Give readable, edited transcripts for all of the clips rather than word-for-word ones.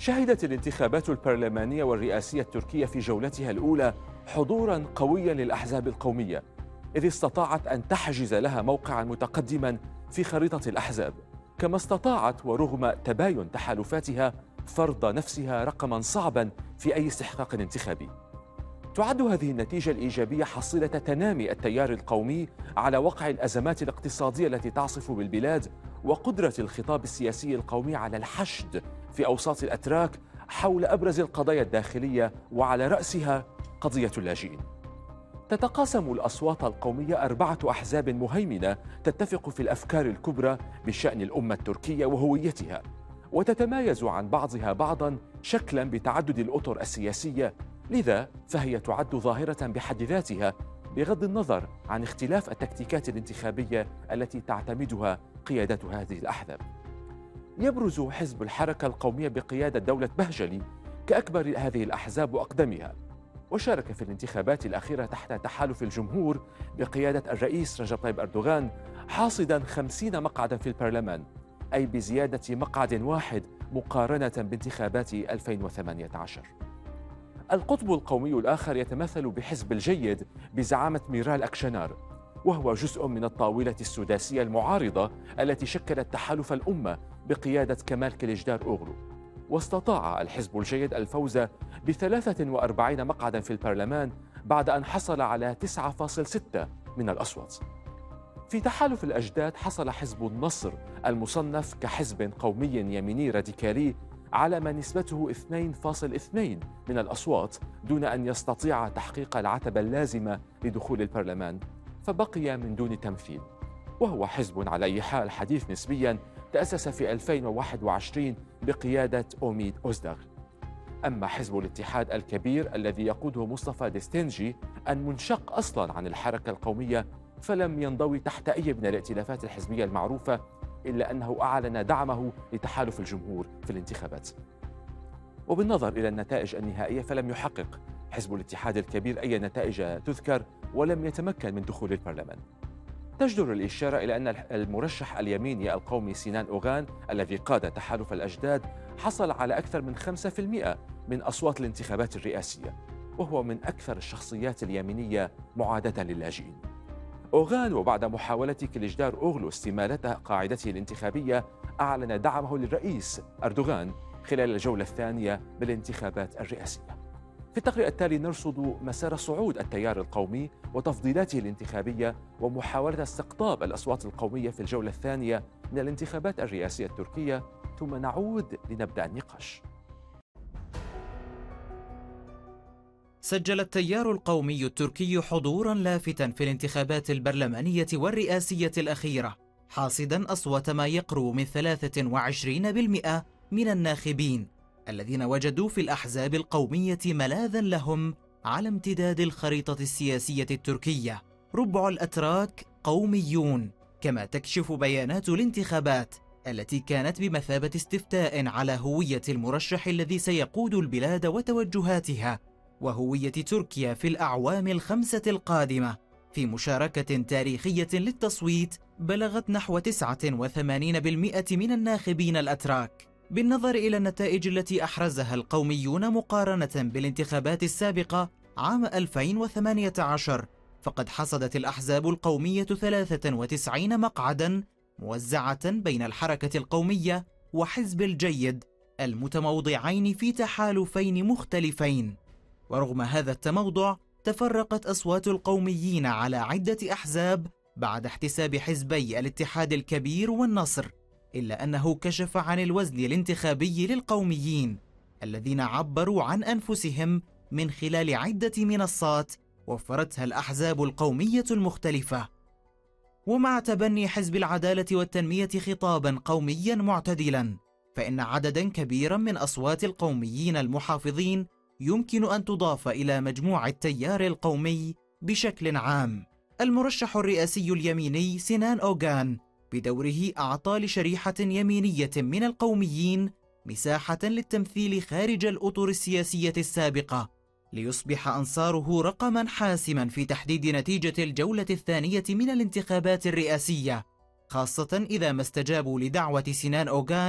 شهدت الانتخابات البرلمانية والرئاسية التركية في جولتها الأولى حضوراً قوياً للأحزاب القومية، إذ استطاعت أن تحجز لها موقعاً متقدماً في خريطة الأحزاب، كما استطاعت ورغم تباين تحالفاتها فرض نفسها رقماً صعباً في أي استحقاق انتخابي. تعد هذه النتيجة الإيجابية حصيلة تنامي التيار القومي على وقع الأزمات الاقتصادية التي تعصف بالبلاد، وقدرة الخطاب السياسي القومي على الحشد في أوساط الأتراك حول أبرز القضايا الداخلية، وعلى رأسها قضية اللاجئين. تتقاسم الأصوات القومية 4 أحزاب مهيمنة تتفق في الأفكار الكبرى بشأن الأمة التركية وهويتها، وتتمايز عن بعضها بعضاً شكلاً بتعدد الأطر السياسية، لذا فهي تعد ظاهرة بحد ذاتها بغض النظر عن اختلاف التكتيكات الانتخابية التي تعتمدها قيادة هذه الأحزاب. يبرز حزب الحركة القومية بقيادة دولة بهجلي كأكبر هذه الأحزاب وأقدمها، وشارك في الانتخابات الأخيرة تحت تحالف الجمهور بقيادة الرئيس رجب طيب أردوغان، حاصدا 50 مقعدا في البرلمان، أي بزيادة مقعد واحد مقارنة بانتخابات 2018. القطب القومي الآخر يتمثل بحزب الجيد بزعامة ميرال أكشنار، وهو جزء من الطاولة السداسية المعارضة التي شكلت تحالف الأمة بقيادة كمال كليجدار أوغلو، واستطاع الحزب الجيد الفوز ب43 مقعدا في البرلمان بعد أن حصل على 9.6 من الأصوات. في تحالف الأجداد حصل حزب النصر المصنف كحزب قومي يميني راديكالي على ما نسبته 2.2 من الأصوات دون أن يستطيع تحقيق العتبة اللازمة لدخول البرلمان، فبقي من دون تمثيل، وهو حزب على أي حال حديث نسبياً تأسس في 2021 بقيادة أوميد أوزدغ. أما حزب الاتحاد الكبير الذي يقوده مصطفى ديستنجي المنشق أصلاً عن الحركة القومية، فلم ينضوي تحت أي من الائتلافات الحزبية المعروفة، إلا أنه أعلن دعمه لتحالف الجمهور في الانتخابات. وبالنظر إلى النتائج النهائية فلم يحقق حزب الاتحاد الكبير أي نتائج تذكر، ولم يتمكن من دخول البرلمان. تجدر الإشارة إلى أن المرشح اليميني القومي سينان أوغان الذي قاد تحالف الأجداد حصل على أكثر من 5% من أصوات الانتخابات الرئاسية، وهو من أكثر الشخصيات اليمينية معاداة للاجئين. أوغان وبعد محاولة كليجدار أوغلو استمالة قاعدته الانتخابية أعلن دعمه للرئيس أردوغان خلال الجولة الثانية بالانتخابات الرئاسية. في التقرير التالي نرصد مسار صعود التيار القومي وتفضيلاته الانتخابية ومحاولة استقطاب الأصوات القومية في الجولة الثانية من الانتخابات الرئاسية التركية، ثم نعود لنبدأ النقاش. سجل التيار القومي التركي حضوراً لافتا في الانتخابات البرلمانية والرئاسية الأخيرة، حاصداً أصوات ما يقرب من 23% من الناخبين الذين وجدوا في الأحزاب القومية ملاذاً لهم على امتداد الخريطة السياسية التركية. ربع الأتراك قوميون، كما تكشف بيانات الانتخابات التي كانت بمثابة استفتاء على هوية المرشح الذي سيقود البلاد وتوجهاتها وهوية تركيا في الأعوام ال5 القادمة، في مشاركة تاريخية للتصويت بلغت نحو 89% من الناخبين الأتراك. بالنظر إلى النتائج التي أحرزها القوميون مقارنة بالانتخابات السابقة عام 2018، فقد حصدت الأحزاب القومية 93 مقعدا موزعة بين الحركة القومية وحزب الجيد المتموضعين في تحالفين مختلفين. ورغم هذا التموضع تفرقت أصوات القوميين على عدة أحزاب بعد احتساب حزبي الاتحاد الكبير والنصر، إلا أنه كشف عن الوزن الانتخابي للقوميين الذين عبروا عن أنفسهم من خلال عدة منصات وفرتها الأحزاب القومية المختلفة. ومع تبني حزب العدالة والتنمية خطابا قوميا معتدلا، فإن عددا كبيرا من أصوات القوميين المحافظين يمكن أن تضاف إلى مجموع التيار القومي بشكل عام. المرشح الرئاسي اليميني سينان أوغان بدوره أعطى لشريحة يمينية من القوميين مساحة للتمثيل خارج الأطر السياسية السابقة، ليصبح أنصاره رقما حاسما في تحديد نتيجة الجولة الثانية من الانتخابات الرئاسية، خاصة إذا ما استجابوا لدعوة سينان أوغان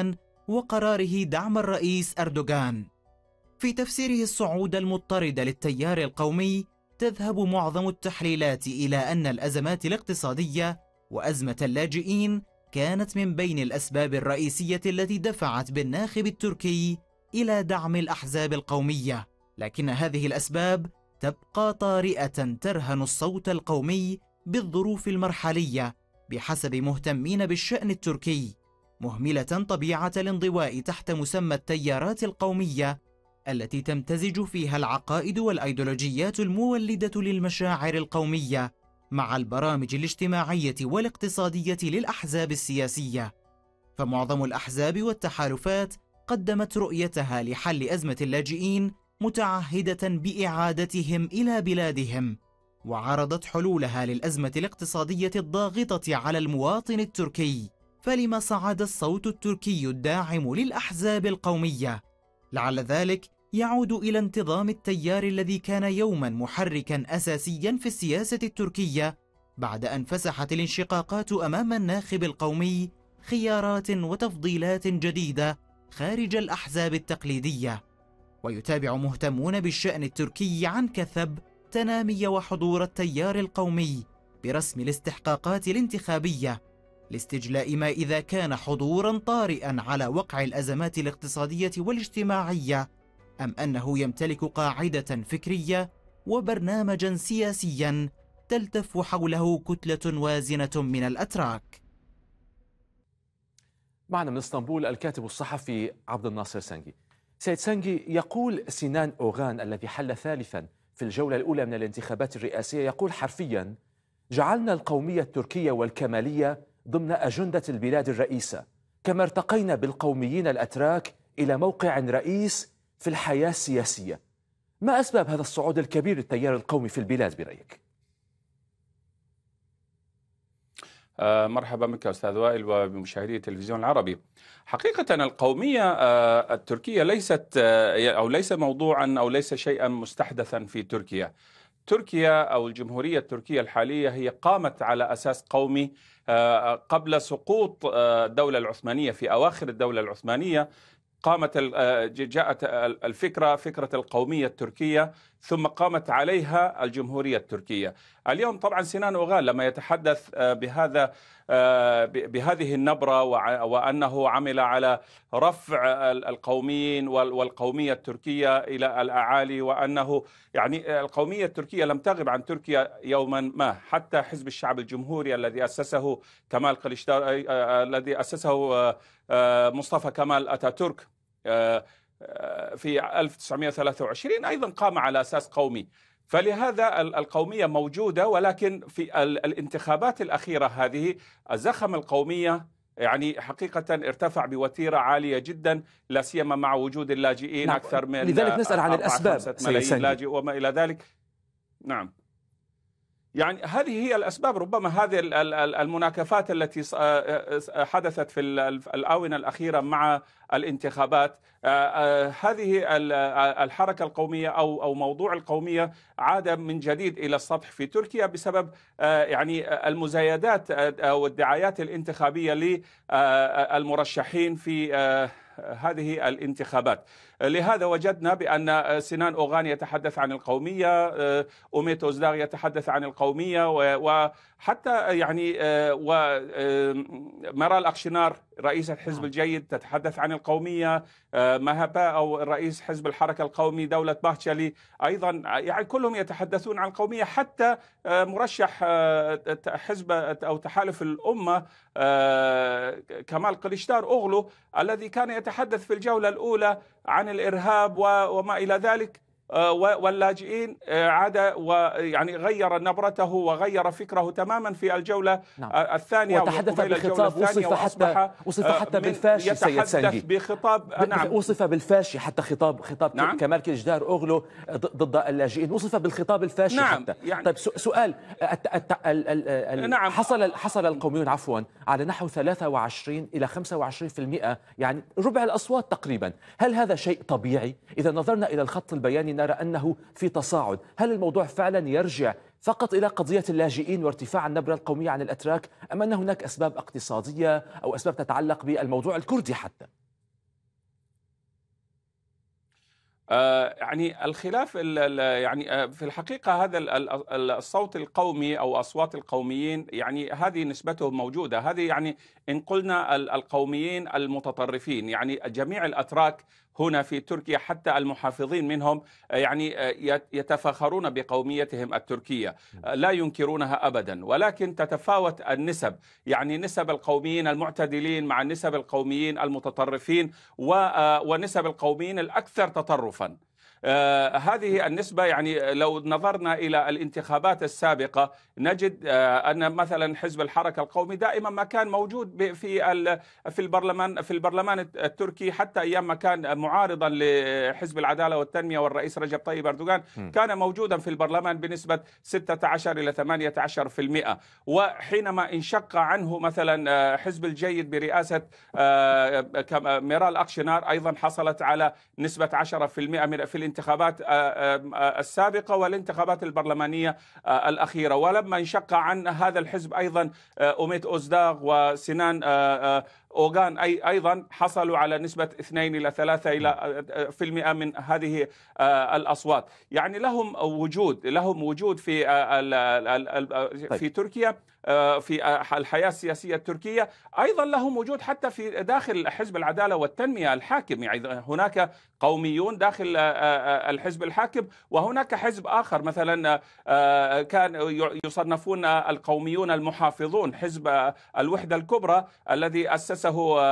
وقراره دعم الرئيس أردوغان. في تفسيره الصعود المضطرد للتيار القومي، تذهب معظم التحليلات إلى أن الأزمات الاقتصادية وأزمة اللاجئين كانت من بين الأسباب الرئيسية التي دفعت بالناخب التركي إلى دعم الأحزاب القومية، لكن هذه الأسباب تبقى طارئة ترهن الصوت القومي بالظروف المرحلية بحسب مهتمين بالشأن التركي، مهملة طبيعة الانضواء تحت مسمى التيارات القومية التي تمتزج فيها العقائد والأيديولوجيات المولدة للمشاعر القومية مع البرامج الاجتماعية والاقتصادية للأحزاب السياسية. فمعظم الأحزاب والتحالفات قدمت رؤيتها لحل أزمة اللاجئين متعهدة بإعادتهم إلى بلادهم، وعرضت حلولها للأزمة الاقتصادية الضاغطة على المواطن التركي. فلما صعد الصوت التركي الداعم للأحزاب القومية؟ لعل ذلك يعود إلى انتظام التيار الذي كان يوما محركا أساسيا في السياسة التركية، بعد أن فسحت الانشقاقات أمام الناخب القومي خيارات وتفضيلات جديدة خارج الأحزاب التقليدية. ويتابع مهتمون بالشأن التركي عن كثب تنامي وحضور التيار القومي برسم الاستحقاقات الانتخابية لاستجلاء ما إذا كان حضورا طارئا على وقع الأزمات الاقتصادية والاجتماعية، أم أنه يمتلك قاعدة فكرية وبرنامجا سياسيا تلتف حوله كتلة وازنة من الأتراك. معنا من اسطنبول الكاتب الصحفي عبد الناصر سنجي. سيد سنجي، يقول سينان أوغان الذي حل ثالثا في الجولة الأولى من الانتخابات الرئاسية، يقول حرفيا: جعلنا القومية التركية والكمالية ضمن أجندة البلاد الرئيسة، كما ارتقينا بالقوميين الأتراك إلى موقع رئيس في الحياة السياسية. ما أسباب هذا الصعود الكبير للتيار القومي في البلاد برأيك؟ مرحبا بك أستاذ وائل وبمشاهدي التلفزيون العربي. حقيقة القومية التركية ليس موضوعا أو ليس شيئا مستحدثا في تركيا. تركيا أو الجمهورية التركية الحالية هي قامت على أساس قومي قبل سقوط الدولة العثمانية. في أواخر الدولة العثمانية جاءت فكرة القومية التركية، ثم قامت عليها الجمهورية التركية. اليوم طبعا سينان أوغان لما يتحدث بهذه النبرة وأنه عمل على رفع القوميين والقومية التركية إلى الأعالي، وأنه يعني القومية التركية لم تغب عن تركيا يوما ما. حتى حزب الشعب الجمهوري الذي أسسه كمال كليشدار، الذي أسسه مصطفى كمال أتاتورك في 1923 أيضا قام على أساس قومي. فلهذا القومية موجودة، ولكن في الانتخابات الأخيرة هذه زخم القومية يعني حقيقة ارتفع بوتيرة عالية جدا، لا سيما مع وجود اللاجئين. نعم. أكثر من لذلك نسأل عن الأسباب ملايين لاجئ وما إلى ذلك. نعم، يعني هذه هي الأسباب. ربما هذه المناكفات التي حدثت في الآونة الأخيرة مع الانتخابات، هذه الحركة القومية أو موضوع القومية عاد من جديد إلى السطح في تركيا بسبب يعني المزايدات أو الدعايات الانتخابية للمرشحين في هذه الانتخابات. لهذا وجدنا بأن سينان أوغان يتحدث عن القومية، أوميت أوزداغ يتحدث عن القومية، وحتى يعني ومرال أكشنار رئيسة حزب الجيد تتحدث عن القومية، مهابا أو رئيس حزب الحركة القومي دولة باهتشالي أيضا، يعني كلهم يتحدثون عن القومية. حتى مرشح حزب أو تحالف الأمة كمال كليشدار أوغلو الذي كان يتحدث في الجولة الأولى عن الإرهاب وما إلى ذلك واللاجئين، عاد ويعني غير نبرته وغير فكره تماما في الجولة الثانية، وتحدث بخطاب وصف حتى بالفاشي. سيد سنجي بخطاب وصف بالفاشي، حتى خطاب كمال كليشدار أوغلو ضد اللاجئين وصف بالخطاب الفاشي. حتى يعني طيب سؤال، حصل القوميون على نحو 23 إلى 25%، يعني ربع الأصوات تقريبا. هل هذا شيء طبيعي؟ إذا نظرنا إلى الخط البياني نرى أنه في تصاعد. هل الموضوع فعلا يرجع فقط إلى قضية اللاجئين وارتفاع النبرة القومية عن الأتراك، أم أن هناك أسباب اقتصادية أو أسباب تتعلق بالموضوع الكردي حتى؟ يعني الخلاف يعني في الحقيقة هذا الصوت القومي أو أصوات القوميين يعني هذه نسبتهم موجودة. هذه يعني إن قلنا القوميين المتطرفين، يعني جميع الأتراك هنا في تركيا حتى المحافظين منهم يعني يتفاخرون بقوميتهم التركية، لا ينكرونها أبدا، ولكن تتفاوت النسب، يعني نسب القوميين المعتدلين مع نسب القوميين المتطرفين ونسب القوميين الأكثر تطرفا. هذه النسبة يعني لو نظرنا إلى الانتخابات السابقة نجد أن مثلا حزب الحركة القومي دائما ما كان موجود في البرلمان التركي، حتى أيام ما كان معارضا لحزب العدالة والتنمية والرئيس رجب طيب أردوغان كان موجودا في البرلمان بنسبة 16 إلى 18%. وحينما انشق عنه مثلا حزب الجيد برئاسة ميرال أكشنار أيضا حصلت على نسبة 10% في الانتخابات السابقة والانتخابات البرلمانية الأخيرة. ولما انشق عن هذا الحزب أيضا أوميت أوزداغ وسنان أوغان أيضا حصلوا على نسبة 2 إلى 3% من هذه الأصوات. يعني لهم وجود في تركيا، في الحياة السياسية التركية. أيضا لهم وجود حتى في داخل حزب العدالة والتنمية الحاكم، يعني هناك قوميون داخل الحزب الحاكم، وهناك حزب آخر مثلا كان يصنفون القوميون المحافظون، حزب الوحدة الكبرى الذي أسسه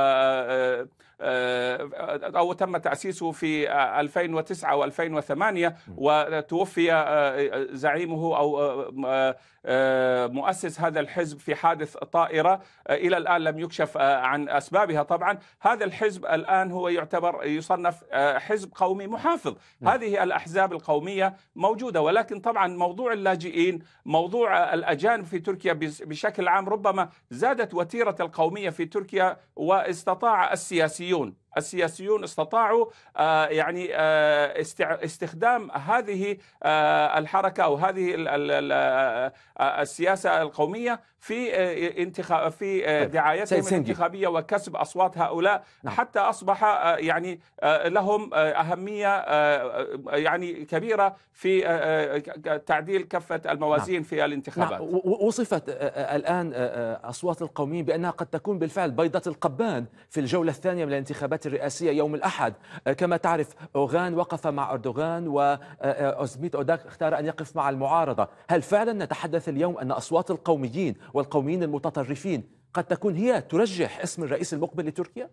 أو تم تأسيسه في 2009 و2008 وتوفي زعيمه أو مؤسس هذا الحزب في حادث طائرة، إلى الآن لم يكشف عن أسبابها. طبعا هذا الحزب الآن هو يصنف حزب قومي محافظ. هذه الأحزاب القومية موجودة، ولكن طبعا موضوع اللاجئين، موضوع الأجانب في تركيا بشكل عام ربما زادت وتيرة القومية في تركيا، واستطاع السياسيون استطاعوا يعني استخدام هذه الحركة أو هذه السياسة القومية في دعايتهم الانتخابية وكسب أصوات هؤلاء، حتى أصبح يعني لهم أهمية يعني كبيرة في تعديل كفة الموازين في الانتخابات. وصفت الآن أصوات القوميين بأنها قد تكون بالفعل بيضة القبان في الجولة الثانية من الانتخابات الرئاسية يوم الأحد. كما تعرف أوغان وقف مع أردوغان، وأوزميت أوداك اختار أن يقف مع المعارضة. هل فعلا نتحدث اليوم أن أصوات القوميين والقوميين المتطرفين قد تكون هي ترجح اسم الرئيس المقبل لتركيا؟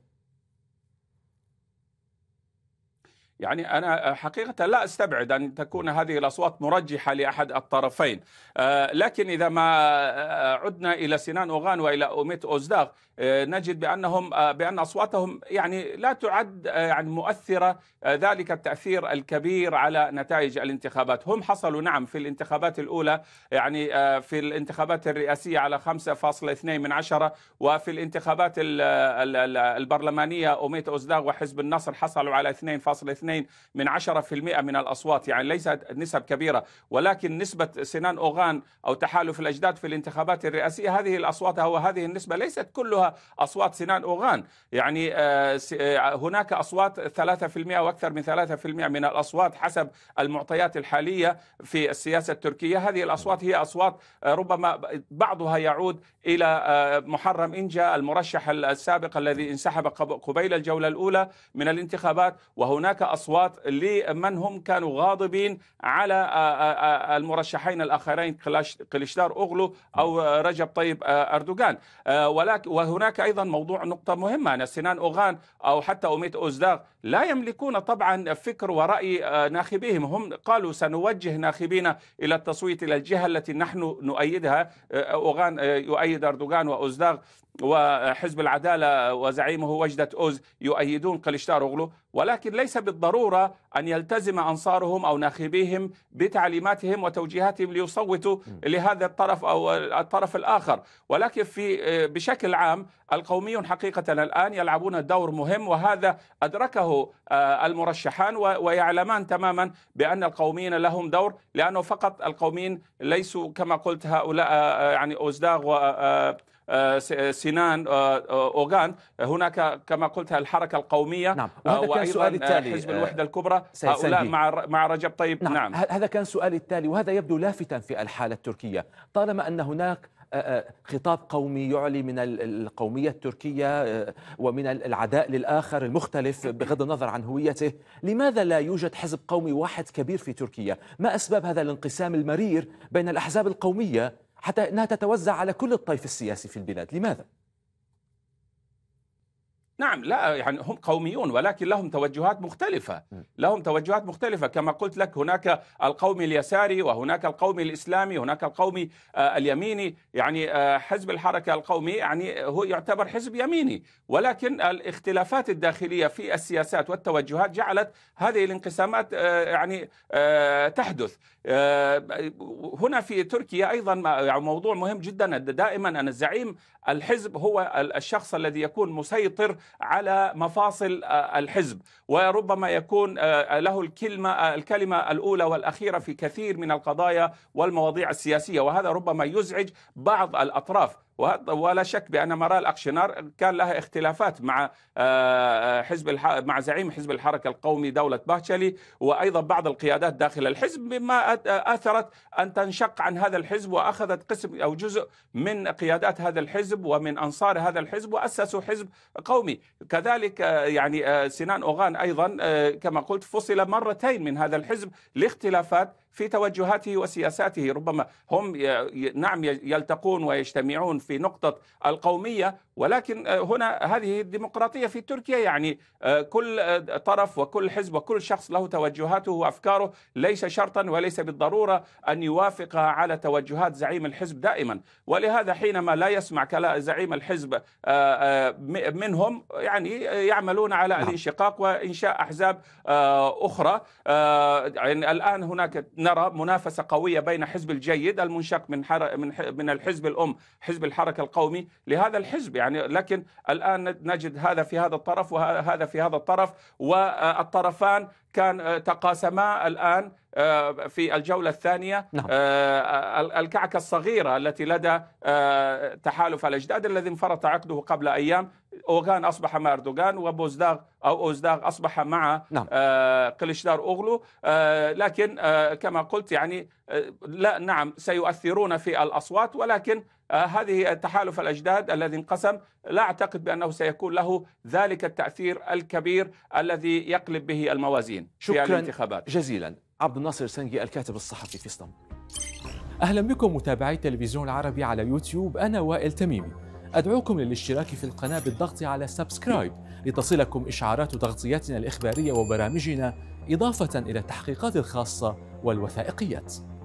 يعني أنا حقيقة لا أستبعد أن تكون هذه الأصوات مرجحة لأحد الطرفين، لكن إذا ما عدنا إلى سنان أوغان وإلى أوميت أوزداغ نجد بأن أصواتهم يعني لا تعد يعني مؤثرة ذلك التأثير الكبير على نتائج الانتخابات. هم حصلوا نعم في الانتخابات الأولى، يعني في الانتخابات الرئاسية على 5.2%، وفي الانتخابات البرلمانية أوميت أوزداغ وحزب النصر حصلوا على 2.2% من الأصوات، يعني ليست نسب كبيرة. ولكن نسبة سنان أوغان أو تحالف الأجداد في الانتخابات الرئاسية هذه الأصوات أو هذه النسبة ليست كلها أصوات سنان أوغان، يعني هناك أصوات 3% وأكثر من 3% من الأصوات حسب المعطيات الحالية في السياسة التركية. هذه الأصوات هي أصوات ربما بعضها يعود إلى محرم إنجا المرشح السابق الذي انسحب قبيل الجولة الأولى من الانتخابات، وهناك أصوات لمن هم كانوا غاضبين على المرشحين الآخرين كليشدار أوغلو أو رجب طيب أردوغان. وهناك أيضا نقطة مهمة أن سنان أوغان أو حتى أوميت أوزداغ لا يملكون طبعا فكر ورأي ناخبيهم. هم قالوا سنوجه ناخبينا إلى التصويت إلى الجهة التي نحن نؤيدها. أوغان يؤيد أردوغان، وأوزداغ وحزب العدالة وزعيمه وجدة أوز يؤيدون كليشدار أوغلو، ولكن ليس بالضرورة أن يلتزم أنصارهم أو ناخبيهم بتعليماتهم وتوجيهاتهم ليصوتوا لهذا الطرف أو الطرف الآخر. ولكن بشكل عام القوميون حقيقة الآن يلعبون دور مهم، وهذا أدركه المرشحان ويعلمان تماما بأن القوميين لهم دور، لأنه فقط القوميين ليسوا كما قلت هؤلاء يعني أوزداغ سنان أوغان، هناك كما قلت الحركة القومية. نعم. وهذا كان سؤالي التالي. حزب الوحدة الكبرى، هؤلاء مع رجب طيب. نعم. هذا كان سؤالي التالي، وهذا يبدو لافتا في الحالة التركية. طالما أن هناك خطاب قومي يعلي من القومية التركية ومن العداء للآخر المختلف بغض النظر عن هويته، لماذا لا يوجد حزب قومي واحد كبير في تركيا؟ ما أسباب هذا الانقسام المرير بين الأحزاب القومية حتى أنها تتوزع على كل الطيف السياسي في البلاد؟ لماذا؟ نعم، لا يعني هم قوميون ولكن لهم توجهات مختلفة، كما قلت لك. هناك القومي اليساري وهناك القومي الإسلامي، هناك القومي اليميني. يعني حزب الحركة القومي يعني هو يعتبر حزب يميني، ولكن الاختلافات الداخلية في السياسات والتوجهات جعلت هذه الانقسامات يعني تحدث. هنا في تركيا أيضا موضوع مهم جدا، دائما أن الزعيم الحزب هو الشخص الذي يكون مسيطر على مفاصل الحزب، وربما يكون له الكلمة الأولى والأخيرة في كثير من القضايا والمواضيع السياسية، وهذا ربما يزعج بعض الأطراف. ولا شك بأن مارال أكشنار كان لها اختلافات مع مع زعيم حزب الحركة القومي دولة باهتشلي، وأيضا بعض القيادات داخل الحزب، مما آثرت أن تنشق عن هذا الحزب، وأخذت قسم أو جزء من قيادات هذا الحزب ومن أنصار هذا الحزب وأسسوا حزب قومي. كذلك يعني سنان أوغان أيضا كما قلت فصل مرتين من هذا الحزب لاختلافات في توجهاته وسياساته. ربما هم نعم يلتقون ويجتمعون في نقطة القومية، ولكن هنا هذه الديمقراطية في تركيا، يعني كل طرف وكل حزب وكل شخص له توجهاته وأفكاره، ليس شرطا وليس بالضرورة أن يوافق على توجهات زعيم الحزب دائما. ولهذا حينما لا يسمع كلام زعيم الحزب منهم، يعني يعملون على الانشقاق وإنشاء أحزاب أخرى. يعني الآن هناك نرى منافسة قوية بين حزب الجيد المنشق من الحزب الأم حزب الحركة القومي لهذا الحزب، يعني لكن الآن نجد هذا في هذا الطرف وهذا في هذا الطرف، والطرفان كان تقاسما الآن في الجولة الثانية. نعم. الكعكة الصغيرة التي لدى تحالف الأجداد الذي انفرط عقده قبل أيام، أوغان أصبح مع أردوغان، وبوزداغ أو أوزداغ أصبح مع نعم. قليشدار أوغلو. لكن كما قلت يعني لا نعم سيؤثرون في الأصوات، ولكن هذه تحالف الأجداد الذي انقسم لا أعتقد بأنه سيكون له ذلك التأثير الكبير الذي يقلب به الموازين في الانتخابات. جزيلا عبد الناصر سنجي الكاتب الصحفي في اسطنبول. أهلا بكم متابعي التلفزيون العربي على يوتيوب، أنا وائل تميمي. أدعوكم للاشتراك في القناة بالضغط على سبسكرايب لتصلكم إشعارات تغطياتنا الإخبارية وبرامجنا، إضافة إلى التحقيقات الخاصة والوثائقيات.